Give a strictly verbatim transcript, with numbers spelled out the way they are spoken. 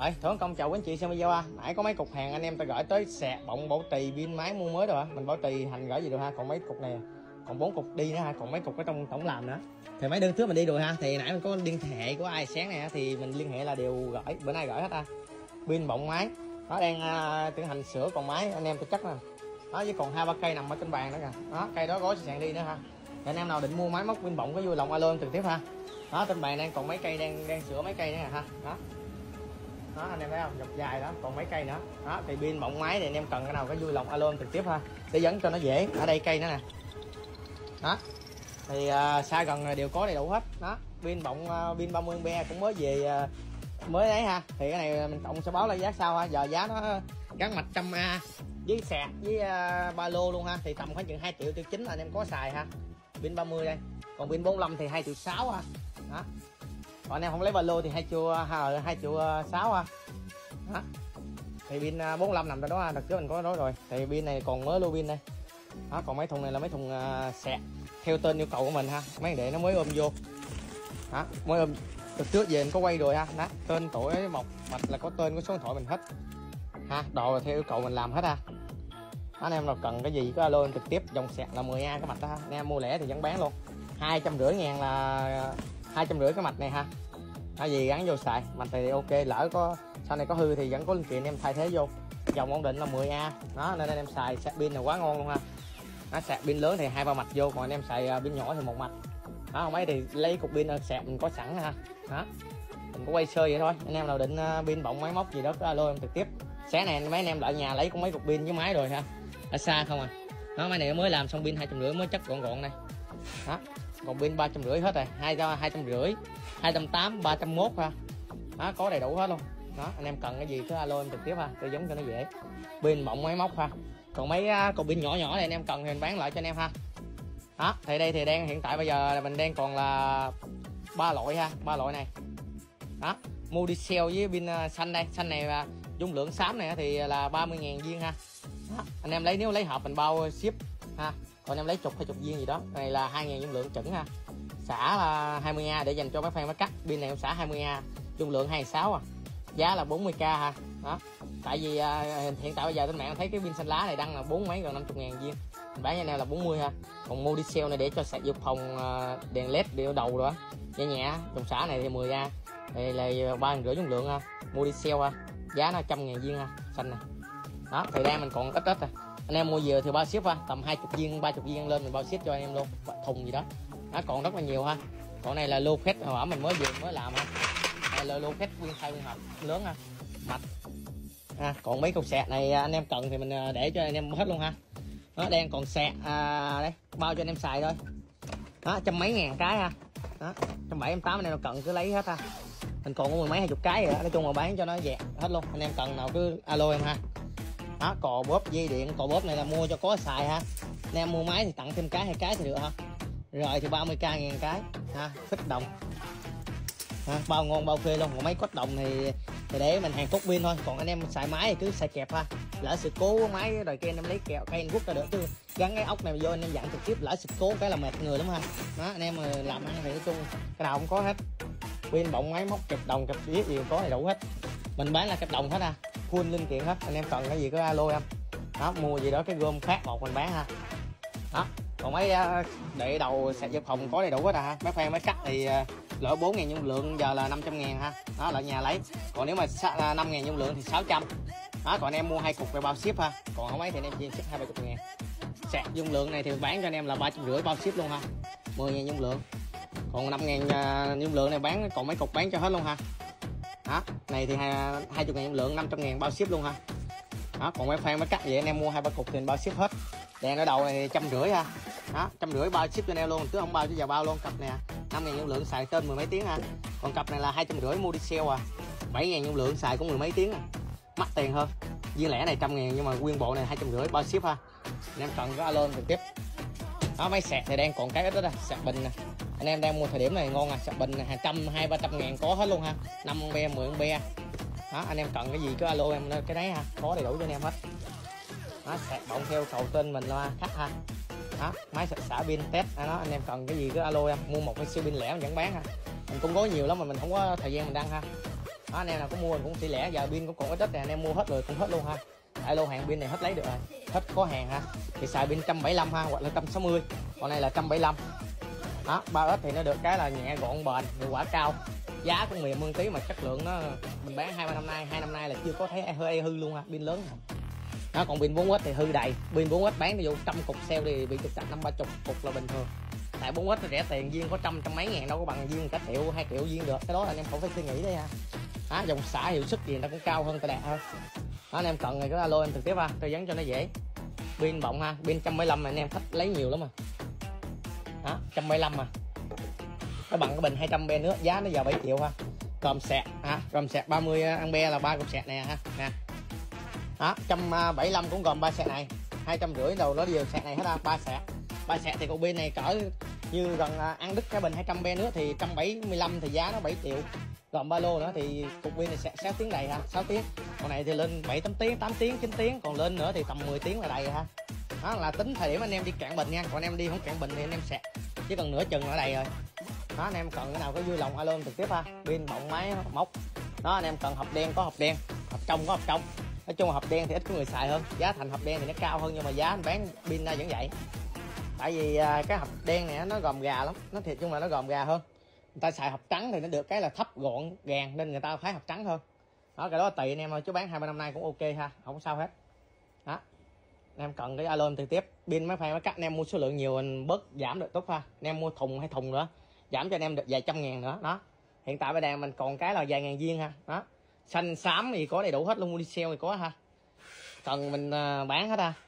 Rồi, Thưởng Công chào quý anh chị xem video ha. Nãy có mấy cục hàng anh em ta gửi tới sạc bọng bảo trì pin máy mua mới rồi hả? Mình bảo trì hành gửi gì được ha. Còn mấy cục này, còn bốn cục đi nữa ha, còn mấy cục ở trong tổng làm nữa. Thì mấy đơn trước mình đi rồi ha. Thì nãy mình có liên hệ của ai sáng này ha, thì mình liên hệ là đều gửi, bữa nay gửi hết ha. Pin bọng máy. Nó đang uh, tiến hành sửa còn máy anh em tôi chắc nè. Đó, với còn hai ba cây nằm ở trên bàn nữa kìa. Đó, cây đó gói sàn đi nữa ha. Thì anh em nào định mua máy móc pin bọng có vui lòng alo em trực tiếp ha. Đó, trên bàn đang còn mấy cây đang đang sửa mấy cây nữa nè ha. Đó. Đó anh em thấy không, dọc dài đó còn mấy cây nữa. Đó thì pin bọng máy thì anh em cần cái nào có vui lòng alo em trực tiếp ha, để dẫn cho nó dễ. Ở đây cây nữa nè. Đó thì uh, xa gần đều có đầy đủ hết. Đó pin bọng uh, pin ba mươi ampe cũng mới về uh, mới đấy ha. Thì cái này mình cộng sẽ báo lại giá sau ha. Giờ giá nó gắn mạch trăm A với sạc với uh, ba lô luôn ha, thì tầm khoảng chừng hai triệu tiêu chính là anh em có xài ha. Pin ba mươi đây, còn pin bốn mươi lăm thì hai triệu sáu ha. Đó, còn anh em không lấy ba lô thì hai triệu hai triệu sáu ha. Đó thì pin bốn mươi lăm nằm đó đó, đợt trước mình có nói rồi. Thì pin này còn mới lưu pin đây. Đó, còn mấy thùng này là mấy thùng uh, sạc theo tên yêu cầu của mình ha, mấy để nó mới ôm vô. Đó, mới ôm đợt trước về mình có quay rồi ha. Đó, tên tuổi một mạch là có tên của số điện thoại mình hết ha, đồ là theo yêu cầu mình làm hết ha. Đó, anh em nào cần cái gì có alo em trực tiếp. Dòng sạc là mười A cái mạch đó ha. Anh em mua lẻ thì vẫn bán luôn, hai trăm rưỡi ngàn là hai trăm rưỡi cái mạch này ha. Cái gì gắn vô xài, mạch này thì ok, lỡ có sau này có hư thì vẫn có linh kiện em thay thế vô. Dòng ổn định là mười A. Đó nên anh em xài sạc pin là quá ngon luôn ha. Đó, sạc pin lớn thì hai ba mạch vô, còn anh em xài pin nhỏ thì một mạch. Đó, không ấy thì lấy cục pin sạc mình có sẵn ha. Đó, mình có quay sơ vậy thôi. Anh em nào định pin bọng máy móc gì đó có alo em trực tiếp. Sáng này mấy anh em lại nhà lấy có mấy cục pin với máy rồi ha, ở xa không à. Đó, máy này mới làm xong pin hai trăm rưỡi mới chất gọn gọn này. Đó, còn pin ba trăm rưỡi hết rồi, hai hai trăm rưỡi, hai trăm tám, ba trăm mốt ha. Đó, có đầy đủ hết luôn. Đó, anh em cần cái gì cứ alo em trực tiếp ha, tư vấn cho nó dễ. Pin bọng máy móc ha. Còn mấy cục pin nhỏ nhỏ này anh em cần thì mình bán lại cho anh em ha. Đó, thì đây thì đang hiện tại bây giờ là mình đang còn là ba loại ha, ba loại này. Đó, Modicel với pin xanh đây, xanh này là dung lượng xám này thì là ba mươi ngàn viên ha. Đó, anh em lấy nếu lấy hộp mình bao ship ha. Còn em lấy chục hay chục viên gì đó, này là hai ngàn dung lượng chuẩn ha. Xả là hai mươi A để dành cho mấy fan máy cắt. Pin này em xả hai mươi A, dung lượng hai mươi sáu à. Giá là bốn mươi k ha. Đó, tại vì à, hiện tại bây giờ trên mạng thấy cái pin xanh lá này đăng là bốn mấy gần năm mươi ngàn viên, mình bán cho anh em là bốn mươi ha. Còn Modicel này để cho sạc dự phòng, đèn led đeo đầu đó nhẹ nhẹ. Dòng xả này thì mười A, đây là ba rưỡi dung lượng ha. Modicel ha, giá nó trăm ngàn viên ha, xanh này. Đó, thời gian mình còn ít ít à. Anh em mua về thì bao ship ha, tầm hai mươi viên, ba mươi viên lên mình bao ship cho anh em luôn, thùng gì đó. Nó còn rất là nhiều ha. Còn này là lô phép hồi bữa mình mới vừa mới làm ha. Đây là lô phép nguyên thay nguyên hộp lớn ha, mạch. À, còn mấy cục sạc này anh em cần thì mình để cho anh em hết luôn ha. Nó đang còn sạc à, đây bao cho anh em xài thôi. Đó, trăm mấy ngàn cái ha. Đó, trăm bảy trăm tám anh em cần cứ lấy hết ha. Mình còn có mười mấy hai chục cái rồi đó. Nói chung là bán cho nó dẹt hết luôn. Anh em cần nào cứ alo em ha. Đó, cò bóp dây điện, cò bóp này là mua cho có xài ha. Anh em mua máy thì tặng thêm cái hai cái thì được ha. Rồi thì ba mươi k ngàn cái ha, phích đồng ha, bao ngon bao phê luôn. Còn mấy cốt đồng thì, thì để mình hàng cốt pin thôi. Còn anh em xài máy thì cứ xài kẹp ha. Lỡ sự cố máy rồi kia anh em lấy kẹo cây anh rút ra được, chứ gắn cái ốc này vô anh em dặn trực tiếp lỡ sự cố cái là mệt người lắm ha. Đó, anh em làm ăn thì nói chung cái nào cũng có hết. Pin bọng máy móc kẹp đồng kẹp viết gì có đầy đủ hết. Mình bán là kẹp đồng hết ha, full linh kiện hết. Anh em cần cái gì cứ alo em. Đó, mua gì đó cái gom khác một mình bán ha. Đó, còn mấy để đầu sạc dự phòng có đầy đủ hết à. Mấy fan máy cắt thì lỡ bốn ngàn dung lượng giờ là năm trăm ngàn ha. Đó, lại nhà lấy. Còn nếu mà năm ngàn dung lượng thì sáu trăm. Đó, còn anh em mua hai cục về bao ship ha. Còn không mấy thì anh em chỉ ship hai ba chục ngàn. Sạc dung lượng này thì bán cho anh em là ba trăm rưỡi bao ship luôn ha, mười ngàn dung lượng. Còn năm ngàn dung lượng này bán, còn mấy cục bán cho hết luôn ha. Đó, này thì hai mươi ngàn dung lượng, năm trăm ngàn bao ship luôn ha. Đó, còn mấy fan mới cắt vậy anh em mua hai ba cục thì bao ship hết. Đèn ở đầu này trăm rưỡi ha. Đó, trăm rưỡi bao ship cho anh em luôn, chứ không bao chứ giờ bao luôn. Cặp nè năm ngàn dung lượng xài trên mười mấy tiếng ha. Còn cặp này là hai trăm rưỡi Modicel à, bảy ngàn dung lượng xài cũng mười mấy tiếng à. Mắc tiền hơn. Viên lẻ này trăm ngàn nhưng mà nguyên bộ này hai trăm rưỡi bao ship ha. Anh em cần có alo trực tiếp. Đó, mấy sạc thì đang còn cái ít đó, đó. Sạc bình nè, anh em đang mua thời điểm này ngon à. Sạc bình hai trăm hai ba trăm ngàn có hết luôn ha, năm ampe mười ampe. Đó, anh em cần cái gì cứ alo em cái đấy ha, có đầy đủ cho anh em hết. Đó, sạc bọng theo cầu tên mình là khách ha. Đó, máy sạc xả pin test đó, anh em cần cái gì cứ alo em. Mua một cái siêu pin lẻ mình vẫn bán ha. Mình cũng có nhiều lắm mà mình không có thời gian mình đăng ha. đó, anh em nào có mua cũng tỷ lẻ, giờ pin cũng còn ít ít này, anh em mua hết rồi cũng hết luôn ha, tại lô hàng pin này hết lấy được rồi, hết có hàng ha, thì xài pin một trăm bảy mươi lăm ha, hoặc là một trăm sáu mươi, còn này là một trăm bảy mươi lăm. Đó, ba ếch thì nó được cái là nhẹ gọn bền, hiệu quả cao, giá cũng mềm hơn tí mà chất lượng nó mình bán hai ba năm nay, hai năm nay là chưa có thấy hơi hư luôn ha, pin lớn này. Đó, còn pin bốn ếch thì hư đầy, pin bốn ếch bán ví dụ trăm cục sale thì bị trục trặc năm ba chục cục là bình thường, tại bốn ếch nó rẻ tiền, viên có trăm trăm mấy ngàn đâu có bằng viên cả triệu hai triệu viên được, cái đó là anh em không phải suy nghĩ đấy ha. Đó, dòng xả hiệu suất gì nó cũng cao hơn, ta đẹp hơn. Đó, anh em cần thì cứ alo em trực tiếp ha, tư vấn cho nó dễ. Pin bọng ha, pin một trăm bảy mươi lăm mà anh em khách lấy nhiều lắm mà. Đó, một trăm bảy mươi lăm mà nó bằng cái bình hai trăm be nữa, giá nó giờ bảy triệu ha, gồm sạc ha, gồm sạc ba mươi ampe là ba cục sạc nè ha nè. Đó, một trăm bảy mươi lăm cũng gồm ba sạc này, hai trăm rưỡi đầu nó đều sạc này hết ra, ba sạc. Ba sạc thì cục pin này cỡ như gần ăn đứt cái bình hai trăm be nữa thì một trăm bảy mươi lăm thì giá nó bảy triệu. Gồm ba lô nữa thì cục pin này sạc sáu tiếng đầy ha, sáu tiếng. Còn này thì lên bảy tám tiếng, tám tiếng, chín tiếng, còn lên nữa thì tầm mười tiếng là đầy ha. Đó là tính thời điểm anh em đi cạn bình nha, còn anh em đi không cạn bình thì anh em sạc chỉ cần nửa chừng là đầy rồi. Đó, anh em cần cái nào có vui lòng alo em trực tiếp ha, pin bọng máy móc. Đó, anh em cần hộp đen có hộp đen, hộp trong có hộp trong. Nói chung là hộp đen thì ít có người xài hơn, giá thành hộp đen thì nó cao hơn, nhưng mà giá anh bán pin ra vẫn vậy. Tại vì cái hộp đen này nó gồm gà lắm, nó thiệt chung là nó gồm gà hơn. Người ta xài hộp trắng thì nó được cái là thấp gọn gàng nên người ta phái hộp trắng hơn. Đó, cái đó tùy anh em thôi, chứ bán hai ba năm nay cũng ok ha, không sao hết. Đó, anh em cần cái alo em trực tiếp. Pin máy phay máy cắt anh em mua số lượng nhiều mình bớt giảm được tốt ha, anh em mua thùng hay thùng nữa giảm cho anh em được vài trăm ngàn nữa. Đó, hiện tại bên đàn mình còn cái là vài ngàn viên ha. Đó, xanh xám thì có đầy đủ hết luôn, đi sale thì có ha, cần mình bán hết ha.